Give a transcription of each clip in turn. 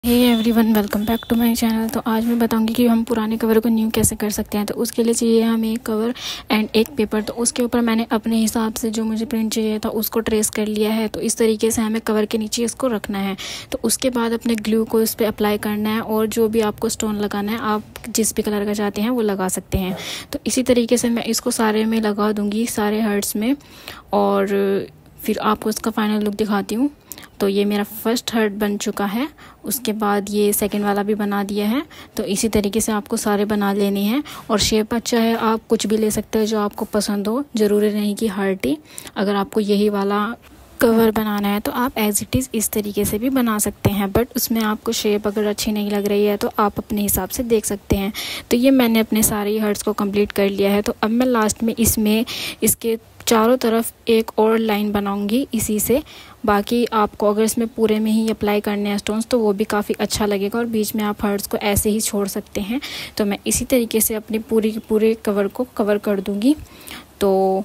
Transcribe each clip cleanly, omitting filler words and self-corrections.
Hey everyone, welcome back to my channel. तो आज मैं बताऊंगी कि हम पुराने कवर को न्यू कैसे कर सकते हैं। तो उसके लिए चाहिए हमें एक कवर एंड एक पेपर। तो उसके ऊपर मैंने अपने हिसाब से जो मुझे प्रिंट चाहिए था उसको ट्रेस कर लिया है। तो इस तरीके से हमें कवर के नीचे इसको रखना है। तो उसके बाद अपने ग्लू को इस पर अप्लाई करना है और जो भी आपको स्टोन लगाना है आप जिस भी कलर का चाहते हैं वो लगा सकते हैं। तो इसी तरीके से मैं इसको सारे में लगा दूँगी, सारे हर्ट्स में, और फिर आपको इसका फाइनल लुक दिखाती हूँ। तो ये मेरा फर्स्ट हर्ट बन चुका है। उसके बाद ये सेकंड वाला भी बना दिया है। तो इसी तरीके से आपको सारे बना लेने हैं। और शेप अच्छा है, आप कुछ भी ले सकते हैं जो आपको पसंद हो, ज़रूरी नहीं कि हर्ट ही। अगर आपको यही वाला कवर बनाना है तो आप एज इट इज़ इस तरीके से भी बना सकते हैं, बट उसमें आपको शेप अगर अच्छी नहीं लग रही है तो आप अपने हिसाब से देख सकते हैं। तो ये मैंने अपने सारे हर्ट्स को कंप्लीट कर लिया है। तो अब मैं लास्ट में इसमें इसके चारों तरफ एक और लाइन बनाऊंगी इसी से। बाकी आपको अगर इसमें पूरे में ही अप्लाई करने हैं स्टोन्स तो वो भी काफ़ी अच्छा लगेगा, और बीच में आप हर्ट्स को ऐसे ही छोड़ सकते हैं। तो मैं इसी तरीके से अपनी पूरे कवर को कवर कर दूंगी। तो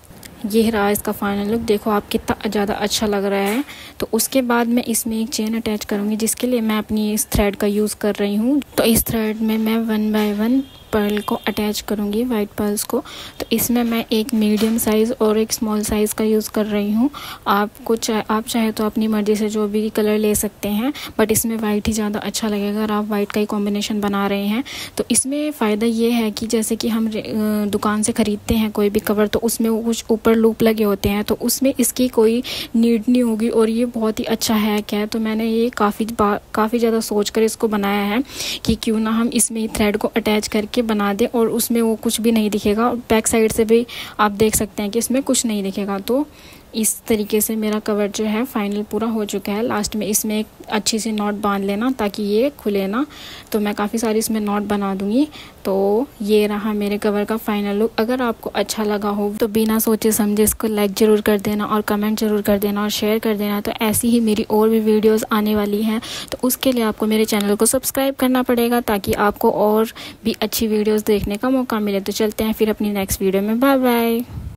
ये रहा इसका फाइनल लुक। देखो आप कितना ज़्यादा अच्छा लग रहा है। तो उसके बाद मैं इसमें एक चेन अटैच करूँगी, जिसके लिए मैं अपनी इस थ्रेड का यूज़ कर रही हूँ। तो इस थ्रेड में मैं 1 बाय 1 पर्ल को अटैच करूँगी, वाइट पर्ल्स को। तो इसमें मैं एक मीडियम साइज़ और एक स्मॉल साइज़ का यूज़ कर रही हूँ। आप चाहे तो अपनी मर्ज़ी से जो भी कलर ले सकते हैं, बट इसमें वाइट ही ज़्यादा अच्छा लगेगा अगर आप वाइट का ही कॉम्बिनेशन बना रहे हैं। तो इसमें फ़ायदा ये है कि जैसे कि हम दुकान से ख़रीदते हैं कोई भी कवर, तो उसमें कुछ ऊपर लूप लगे होते हैं, तो उसमें इसकी कोई नीड नहीं होगी। और ये बहुत ही अच्छा हैक है। तो मैंने ये काफ़ी ज़्यादा सोच कर इसको बनाया है कि क्यों ना हम इसमें थ्रेड को अटैच करके बना दे और उसमें वो कुछ भी नहीं दिखेगा। बैक साइड से भी आप देख सकते हैं कि इसमें कुछ नहीं दिखेगा। तो इस तरीके से मेरा कवर जो है फाइनल पूरा हो चुका है। लास्ट में इसमें एक अच्छी सी नॉट बांध लेना ताकि ये खुले ना। तो मैं काफ़ी सारी इसमें नॉट बना दूंगी। तो ये रहा मेरे कवर का फाइनल लुक। अगर आपको अच्छा लगा हो तो बिना सोचे समझे इसको लाइक ज़रूर कर देना और कमेंट ज़रूर कर देना और शेयर कर देना। तो ऐसी ही मेरी और भी वीडियोज़ आने वाली हैं। तो उसके लिए आपको मेरे चैनल को सब्सक्राइब करना पड़ेगा ताकि आपको और भी अच्छी वीडियोज़ देखने का मौका मिले। तो चलते हैं फिर अपनी नेक्स्ट वीडियो में। Bye bye.